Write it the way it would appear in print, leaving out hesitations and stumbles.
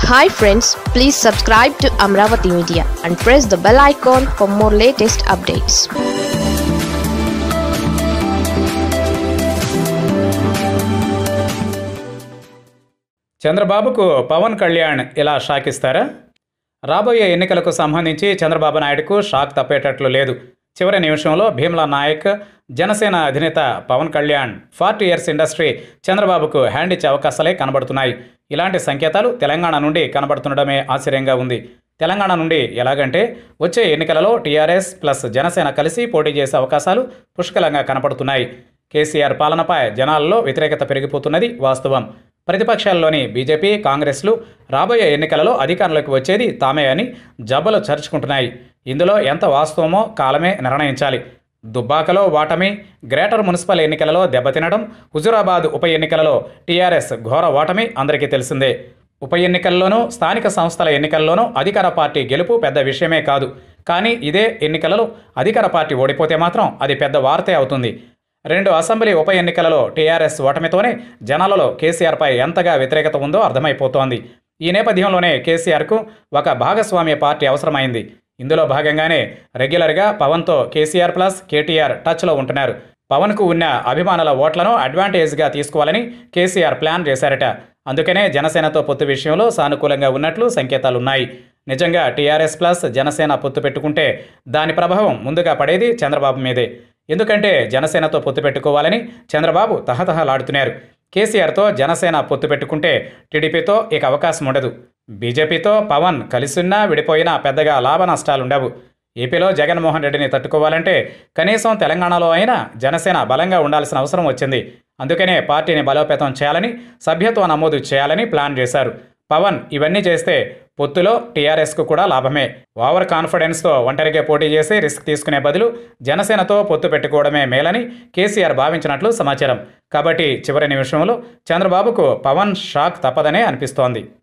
Hi friends, please subscribe to Amaravathi Media and press the bell icon for more latest updates. చంద్రబాబుకు పవన్ కళ్యాణ్ ఇలా shock ఇస్తారా? రాబోయే ఎన్నికలకు సంబంధించి చంద్రబాబు నాయుడుకు షాక్ తప్పేటట్లు లేదు. చివరి నిమిషంలో భీమ్లా నాయక్, జనసేన అధినేత పవన్ కళ్యాణ్ 40 years ఇండస్ట్రీ చంద్రబాబుకు హ్యాండ్ ఇచ్చే అవకాశాలే కనబడుతున్నాయి. ఇలాంటి సంకేతాలు తెలంగాణ నుండి కనబడుతుండడమే ఆశ్చర్యంగా ఉంది. తెలంగాణ నుండి ఎలాగంటే వచ్చే ఎన్నికలలో టీఆర్ఎస్ ప్లస్ జనసేన కలిసి పోటీ చేసే అవకాశాలు పుష్కలంగా కనపడుతున్నాయి. కేసీఆర్ పాలనపై జనాల్లో వ్యతిరేకత పెరిగిపోతున్నది వాస్తవం. ప్రతిపక్షాల్లోని బీజేపీ, కాంగ్రెస్లు రాబోయే ఎన్నికలలో అధికారంలోకి వచ్చేది తామే అని జబ్బలు చరుచుకుంటున్నాయి. ఇందులో ఎంత వాస్తవమో కాలమే నిర్ణయించాలి. దుబ్బాకలో ఓటమి, గ్రేటర్ మున్సిపల్ ఎన్నికలలో దెబ్బతినడం, హుజురాబాద్ ఉప ఎన్నికలలో టీఆర్ఎస్ ఘోర ఓటమి అందరికీ తెలిసిందే. ఉప ఎన్నికల్లోనూ స్థానిక సంస్థల ఎన్నికల్లోనూ అధికార పార్టీ గెలుపు పెద్ద విషయమే కాదు. కానీ ఇదే ఎన్నికలలో అధికార పార్టీ ఓడిపోతే మాత్రం అది పెద్ద వార్తే అవుతుంది. 2 అసెంబ్లీ ఉప ఎన్నికలలో టీఆర్ఎస్ ఓటమితోనే జనాలలో కేసీఆర్పై ఎంతగా వ్యతిరేకత ఉందో అర్థమైపోతోంది. ఈ నేపథ్యంలోనే కేసీఆర్కు ఒక భాగస్వామ్య పార్టీ అవసరమైంది. ఇందులో భాగంగానే రెగ్యులర్గా పవన్తో కేసీఆర్ ప్లస్ కేటీఆర్ టచ్లో ఉంటున్నారు. పవన్కు ఉన్న అభిమానుల ఓట్లను అడ్వాంటేజ్గా తీసుకోవాలని కేసీఆర్ ప్లాన్ చేశారట. అందుకనే జనసేనతో పొత్తు విషయంలో సానుకూలంగా ఉన్నట్లు సంకేతాలున్నాయి. నిజంగా టీఆర్ఎస్ ప్లస్ జనసేన పొత్తు పెట్టుకుంటే దాని ప్రభావం ముందుగా పడేది చంద్రబాబు మీదే. ఎందుకంటే జనసేనతో పొత్తు పెట్టుకోవాలని చంద్రబాబు తహతహలాడుతున్నారు. కేసీఆర్తో జనసేన పొత్తు పెట్టుకుంటే టీడీపీతో ఇక అవకాశం ఉండదు. బీజేపీతో పవన్ కలిసిన్నా విడిపోయినా పెద్దగా లాభ నష్టాలుండవు. ఏపీలో జగన్మోహన్ రెడ్డిని తట్టుకోవాలంటే కనీసం తెలంగాణలో అయినా జనసేన బలంగా ఉండాల్సిన అవసరం వచ్చింది. అందుకనే పార్టీని బలోపేతం చేయాలని, సభ్యత్వ నమోదు చేయాలని ప్లాన్ చేశారు. పవన్ ఇవన్నీ చేస్తే పొత్తులో టీఆర్ఎస్కు కూడా లాభమే. ఓవర్ కాన్ఫిడెన్స్తో ఒంటరిగా పోటీ చేసి రిస్క్ తీసుకునే బదులు జనసేనతో పొత్తు పెట్టుకోవడమే మేలని కేసీఆర్ భావించినట్లు సమాచారం. కాబట్టి చివరి నిమిషంలో చంద్రబాబుకు పవన్ షాక్ తప్పదనే అనిపిస్తోంది.